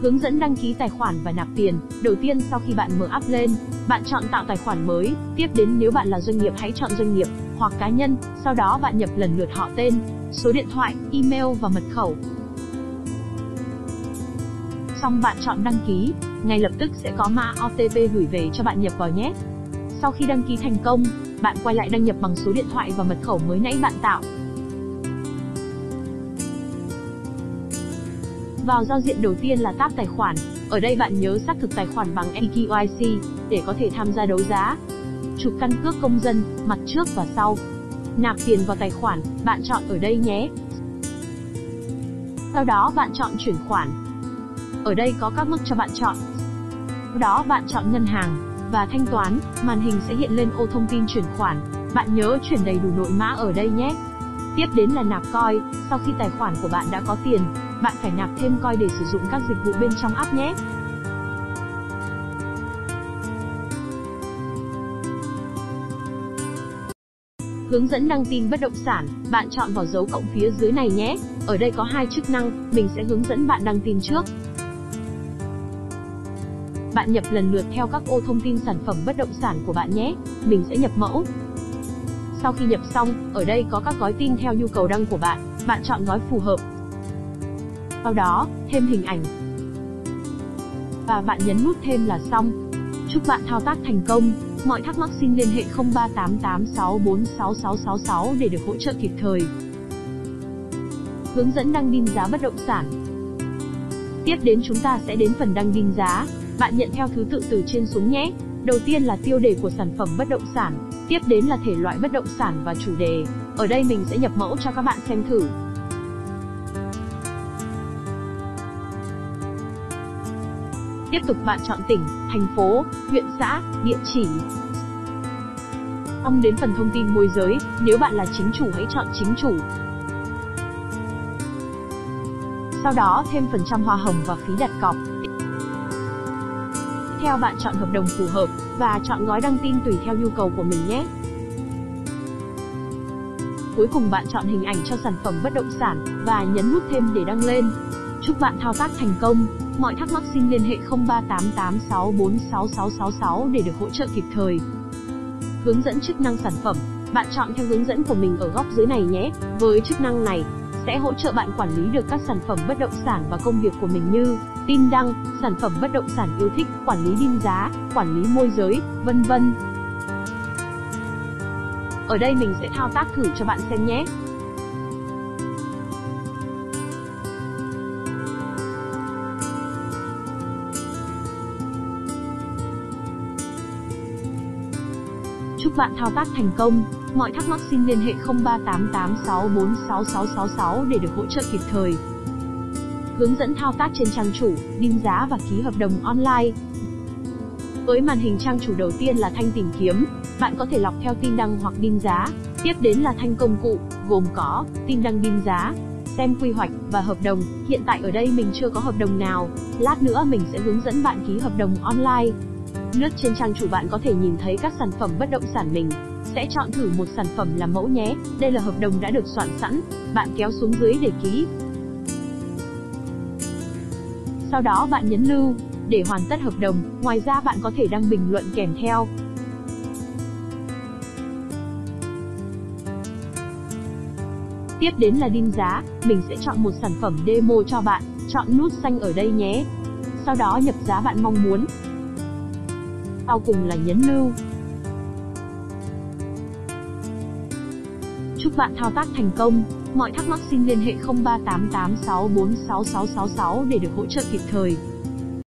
Hướng dẫn đăng ký tài khoản và nạp tiền. Đầu tiên sau khi bạn mở app lên, bạn chọn tạo tài khoản mới. Tiếp đến nếu bạn là doanh nghiệp hãy chọn doanh nghiệp hoặc cá nhân, sau đó bạn nhập lần lượt họ tên, số điện thoại, email và mật khẩu. Xong bạn chọn đăng ký, ngay lập tức sẽ có mã OTP gửi về cho bạn nhập vào nhé. Sau khi đăng ký thành công, bạn quay lại đăng nhập bằng số điện thoại và mật khẩu mới nãy bạn tạo. Vào giao diện đầu tiên là tab tài khoản. Ở đây bạn nhớ xác thực tài khoản bằng eKYC để có thể tham gia đấu giá. Chụp căn cước công dân, mặt trước và sau. Nạp tiền vào tài khoản, bạn chọn ở đây nhé. Sau đó bạn chọn chuyển khoản. Ở đây có các mức cho bạn chọn. Sau đó bạn chọn ngân hàng và thanh toán, màn hình sẽ hiện lên ô thông tin chuyển khoản. Bạn nhớ chuyển đầy đủ nội mã ở đây nhé. Tiếp đến là nạp coin. Sau khi tài khoản của bạn đã có tiền, bạn phải nạp thêm coin để sử dụng các dịch vụ bên trong app nhé. Hướng dẫn đăng tin bất động sản, bạn chọn vào dấu cộng phía dưới này nhé. Ở đây có hai chức năng, mình sẽ hướng dẫn bạn đăng tin trước. Bạn nhập lần lượt theo các ô thông tin sản phẩm bất động sản của bạn nhé. Mình sẽ nhập mẫu. Sau khi nhập xong, ở đây có các gói tin theo nhu cầu đăng của bạn. Bạn chọn gói phù hợp. Sau đó, thêm hình ảnh. Và bạn nhấn nút thêm là xong. Chúc bạn thao tác thành công. Mọi thắc mắc xin liên hệ 0388646666 để được hỗ trợ kịp thời. Hướng dẫn đăng tin giá bất động sản. Tiếp đến chúng ta sẽ đến phần đăng tin giá. Bạn nhận theo thứ tự từ trên xuống nhé. Đầu tiên là tiêu đề của sản phẩm bất động sản. Tiếp đến là thể loại bất động sản và chủ đề. Ở đây mình sẽ nhập mẫu cho các bạn xem thử. Tiếp tục bạn chọn tỉnh, thành phố, huyện xã, địa chỉ. Xong đến phần thông tin môi giới, nếu bạn là chính chủ hãy chọn chính chủ. Sau đó thêm phần trăm hoa hồng và phí đặt cọc. Tiếp theo bạn chọn hợp đồng phù hợp và chọn gói đăng tin tùy theo nhu cầu của mình nhé. Cuối cùng bạn chọn hình ảnh cho sản phẩm bất động sản và nhấn nút thêm để đăng lên. Chúc bạn thao tác thành công. Mọi thắc mắc xin liên hệ 0388646666 để được hỗ trợ kịp thời. Hướng dẫn chức năng sản phẩm. Bạn chọn theo hướng dẫn của mình ở góc dưới này nhé. Với chức năng này, sẽ hỗ trợ bạn quản lý được các sản phẩm bất động sản và công việc của mình như tin đăng, sản phẩm bất động sản yêu thích, quản lý tin giá, quản lý môi giới, vân vân. Ở đây mình sẽ thao tác thử cho bạn xem nhé. Chúc bạn thao tác thành công. Mọi thắc mắc xin liên hệ 0388646666 để được hỗ trợ kịp thời. Hướng dẫn thao tác trên trang chủ, định giá và ký hợp đồng online. Với màn hình trang chủ đầu tiên là thanh tìm kiếm, bạn có thể lọc theo tin đăng hoặc tin giá. Tiếp đến là thanh công cụ, gồm có tin đăng tin giá, xem quy hoạch và hợp đồng. Hiện tại ở đây mình chưa có hợp đồng nào, lát nữa mình sẽ hướng dẫn bạn ký hợp đồng online. Lướt trên trang chủ bạn có thể nhìn thấy các sản phẩm bất động sản mình sẽ chọn thử một sản phẩm làm mẫu nhé. Đây là hợp đồng đã được soạn sẵn, bạn kéo xuống dưới để ký. Sau đó bạn nhấn lưu để hoàn tất hợp đồng. Ngoài ra bạn có thể đăng bình luận kèm theo. Tiếp đến là định giá, mình sẽ chọn một sản phẩm demo cho bạn, chọn nút xanh ở đây nhé. Sau đó nhập giá bạn mong muốn. Sau cùng là nhấn lưu. Chúc bạn thao tác thành công. Mọi thắc mắc xin liên hệ 0388646666 để được hỗ trợ kịp thời.